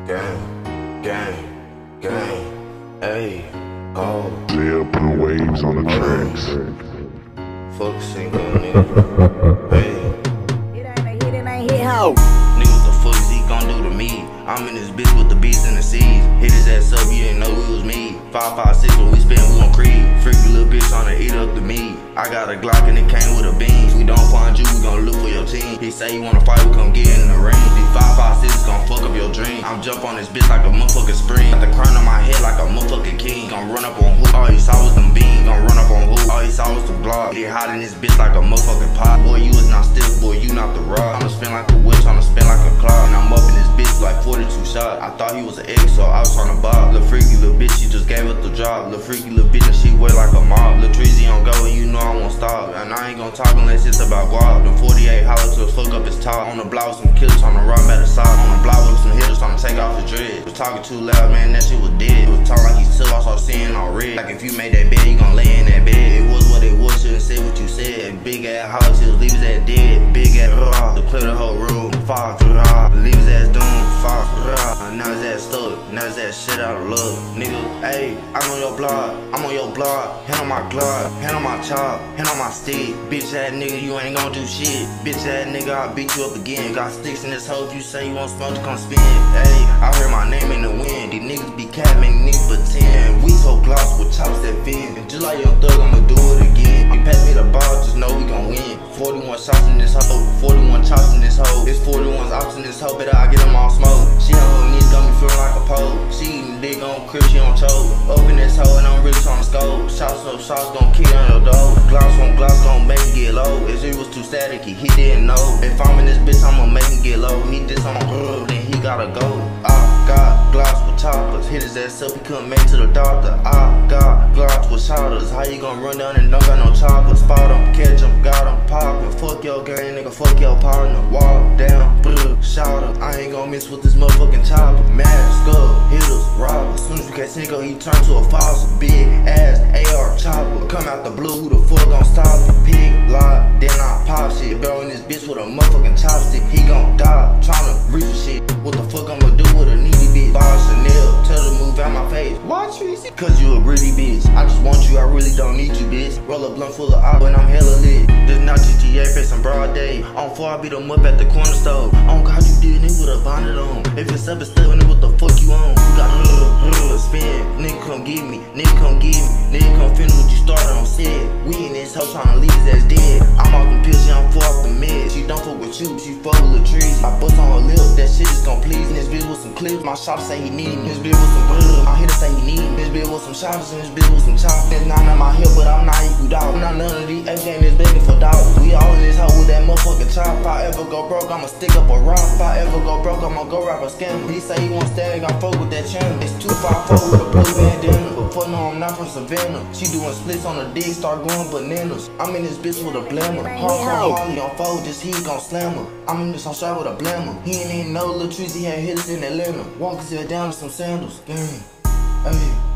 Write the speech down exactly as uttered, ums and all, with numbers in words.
gang, gang, gang, ayy, oh. Yeah, put waves on the tracks. Fuck single nigga, ayy. It ain't a hit, it ain't hit how. Nigga, what the fuck is he gon' do to me? I'm in this bitch with the beats and the seeds. Hit his ass up, you didn't know it was me. five five six when we spin, we gon' creep. Freaky little bitch tryna eat up the meat. I got a Glock and it came with a beam. We don't find you, we gon' look for your team. He say you wanna fight, we come get in the ring. These five five six gon' fuck up your dream. I'm jump on this bitch like a motherfucking spring. Got the crown on my head like a motherfucking king. Gon' run up on who? All you saw was them beans. Gon' run up on who? All you saw was the block. Get hot in this bitch like a motherfucking pot. Boy, you is not stiff, boy, you not the rock. I'ma spin like a witch, I'ma spin like a clock. And I'm up in this bitch like forty-two shots. I thought he was an egg, so I was tryna bob. Lil' freaky little bitch, she just gave up the job. Lil' freaky little bitch and she wear like a mob. Lil' Treasy on go and you know I won't stop. And I ain't gon' talk unless it's about guap. Them forty-eight holler to fuck up his top. On the block with some killers tryna rob at the side. On the block with some hitters tryna take off his dread. Was talking too loud, man, that shit was dead. Was talking like he still I started seeing all red. Like if you made that bed, you gon' lay in that bed. It was what it was, shouldn't say what you said. Big ass house, he'll leave his ass dead. Big ass raw, to clear the whole room. Fuck raw, leave his ass doom. Fuck raw, now his ass stuck. Now his ass shit out of love. Nigga, ayy, I'm on your block. I'm on your block. Hand on my Glock, hand on my chop, hand on my stick. Bitch ass nigga, you ain't gon' do shit. Bitch ass nigga, I'll beat you up again. Got sticks in this hoe, if you say you want smoke to come spin. Ayy, I heard my name in the wind. These niggas be cat, make niggas pretend. We so gloss with chops that fin. And just like your thug, I'ma do it again. You pass me the ball, just know we gon' win. forty-one shots in this hoe, forty-one chops in this hoe. It's forty-one ops in this hoe, better I get them all smoke. She on her knees, got me feeling like a pole. She eating dick on crib, she on choke. Open this hoe and I'm really tryna scope. Shots up, shots gon' kill on your door. Gloss on gloss gon' make me get low. If it was too staticky, he didn't know. If I'm in this bitch, I'ma make him get low. He this on my uh, then he gotta go. I got gloss with choppers. Hit his ass up, he couldn't make to the doctor. I got gloss with shotters. How you gon' run down and don't got no choppers? Spot him, catch him, got him poppin'. Fuck your gang, nigga, fuck your partner. Walk down, brr, shout up. I ain't gon' miss with this motherfucking chopper. Mask up, hitters, robbers. Soon as you catch nigga, he turn to a fossil. Big ass A R chopper. Come out the blue, who the fuck gon' stop it? Pig lock, then I pop shit. Bro in this bitch with a motherfucking chopstick. He gon' die, tryna reach shit. What the fuck I'ma do with a needy bitch? Buy Chanel, tell her to move out my face. Why Treasy? Cause you a greedy bitch. I just want you, I really don't need you, bitch. Roll a blunt full of op and I'm hella lit. This not G T A, face on broad day. On four, I beat them up at the corner store. On God, you did it with a bonnet on. If it's up, it's still in it, what the fuck you on? You got uh, uh, spin. Nigga come get me, nigga come get me. Nigga come finish what you started on set. We in this hoe tryna leave his ass dead. I'm off them pills, she I'm four off the meds. She don't fuck with you, she fuck with Lil' Treasy. I bust on her lip, that shit is gon' please. This bitch with some clips, my shop say he need me. This bitch with some blood, my hitter say he need me. This bitch with some shoppers and this bitch with some choppers. It's not on my hip, but I'm not equal dog. I'm not none of these H ain't this begging for dollars. We all in this hoe with that motherfucking chop. If I ever go broke, I'ma stick up a rock. If I ever go broke, I'ma go rap a scammer. He say he want static, I fuck with that channel. It's two five four with a blue bandana. But fuck no, I'm not from Savannah. She doing splits on the dick, start going bananas. I'm in this bitch with a blammer. Hardcore Harley on four, just he gon' slam her. I'm in this on shot with a blammer. He ain't even know Lil' Treasy had hitters in Atlanta. Walk his head down in some sandals. Gang, ayy.